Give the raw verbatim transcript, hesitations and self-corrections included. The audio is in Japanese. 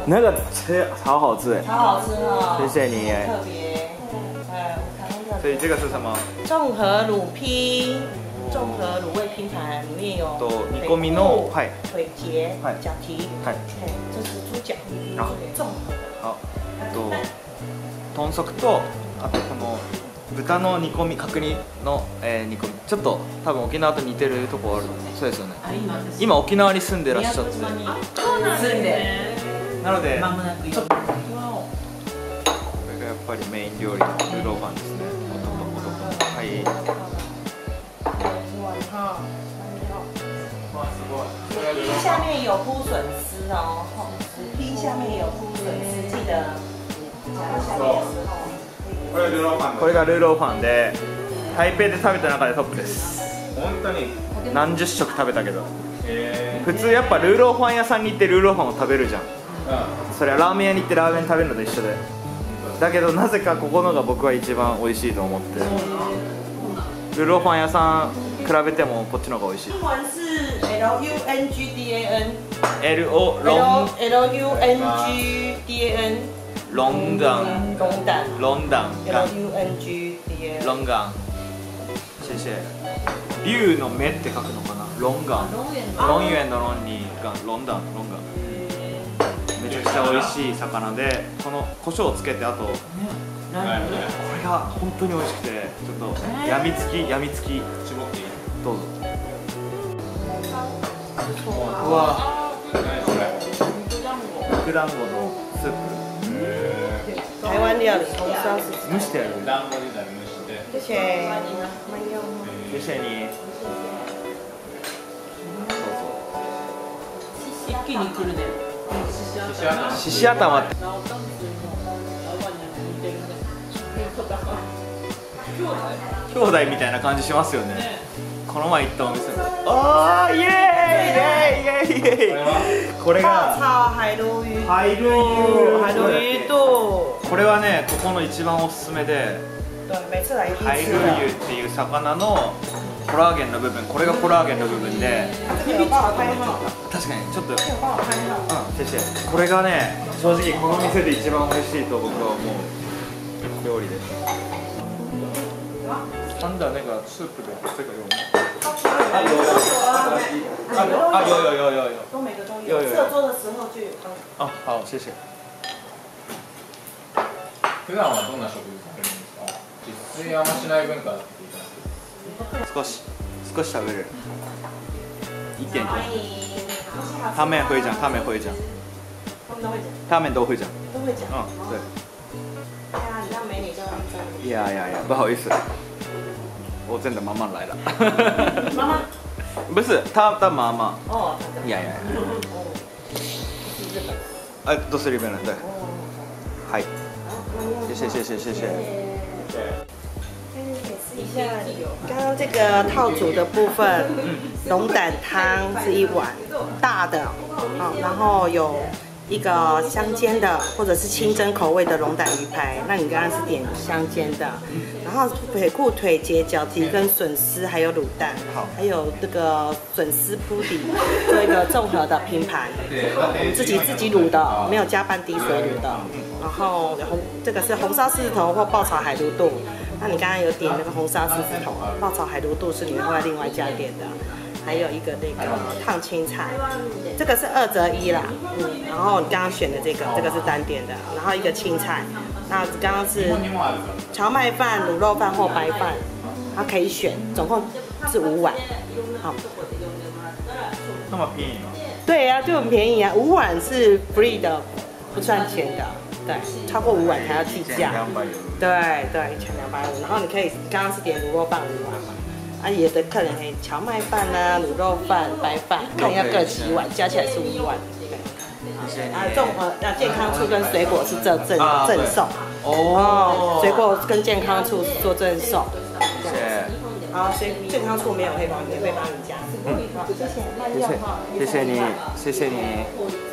那个超好吃哎， 超好吃哦， 谢谢你哎， 特别，哎， 所以这个是什么？ 综合卤拼，综合卤味拼盘，里面有煮込みのはい腿节、脚蹄， はい。 哎，这是猪脚， あ、 综合的。 あ、と豚足とあとこの豚の煮込み角煮の、えー、煮込みちょっと多分沖縄と似てるとこあるそうですよね。今沖縄に住んでらっしゃって。 住んで。 なのでまもなくちょっとこれがやっぱりメイン料理のルーローファンですね。はい。 皮下面有铺笋丝哦，皮下面有铺笋丝，记得夹到下面的时候。 これルーローファン。これがルーローファンで台北で食べた中でトップです。本当に何十食食べたけど。普通やっぱルーローファン屋さんに行ってルーローファンを食べるじゃん。それはラーメン屋に行ってラーメン食べるのと一緒で。だけどなぜかここのが僕は一番美味しいと思って。ルーローファン屋さん比べてもこっちの方が美味しい。 英文是 L U N G D A N。 L O ロン L U N G D A N。 ロンダン。 ロンダン。 ロンダン。 L U N G D A N。 ロンガン。谢谢。竜の目って書くのかな。ロンガン。ロンユエンのロンにガン。ロンダン。ロンガン。めちゃくちゃ美味しい魚で、この胡椒をつけてあと。これが本当に美味しくて、ちょっとやみつきやみつき絞っていい？どうぞ。うわ。肉団子のスープ。 台湾料理，红烧是蒸してある。 団子自体蒸して。 谢谢。 谢谢你。 一気に来るね。 しし頭って。兄弟みたいな感じしますよね。この前行ったお店。ああ、イエーイイエーイイエーイイエーイ。これが炒海鲈鱼。 海鲈魚。 海鲈鱼と。 これはね、ここの一番おすすめで。海鲈魚っていう魚のコラーゲンの部分、これがコラーゲンの部分で。確かにちょっと。うん、先生。これがね、正直この店で一番美味しいと僕は思う料理です。なんだ那个スープで这个有吗？啊有有啊有有有有有。 都每个都有。设桌的时候就有。 啊好，谢谢。 普段はどんな食事されるんですか？自炊あんましない文化だって聞いたんですけど。 少し少し食べれる。一点点。他们会讲，他们会讲。他们都会讲。 都会讲。 嗯，对。 对啊，你让美女叫他们站。 いやいやいや，不好意思。我真的慢慢来了。 妈妈？ 不是，他的妈妈。 哦。 いやいやいや。哎，都是日本人，对。はい。谢谢谢谢谢谢。 一下，刚刚这个套组的部分，龙胆汤是一碗大的，好，然后有一个香煎的或者是清蒸口味的龙胆鱼排，那你刚刚是点香煎的，然后腿裤、腿节、脚蹄跟笋丝，还有卤蛋，好，还有这个笋丝铺底，做一个综合的拼盘，我们自己自己卤的，没有加半滴水卤的，然后红这个是红烧狮子头或爆炒海鲈肚，那你刚刚有点那个红烧狮子头，爆炒海鲈肚是你们会另外加点的。还有一个那个烫青菜，这个是二择一啦，嗯，然后你刚刚选的这个，这个是单点的，然后一个青菜，那刚刚是荞麦饭、卤肉饭或白饭，它可以选，总共是五碗，好。 那么便宜吗？ 对呀、啊，就很便宜啊，五碗是 free 的，不算钱的，对，超过五碗还要计价。对对，一千两百五，然后你可以刚刚是点卤肉饭五碗嘛。啊，有的客人可以荞麦饭啊、卤肉饭、白饭，看要各几碗，加起来是五碗。对，啊，综合啊，健康醋跟水果是这赠赠送。哦，水果跟健康醋做赠送。谢谢。好，所以健康醋没有会帮免费帮你加。嗯，好，谢谢，慢用哈。 谢谢你，谢谢你。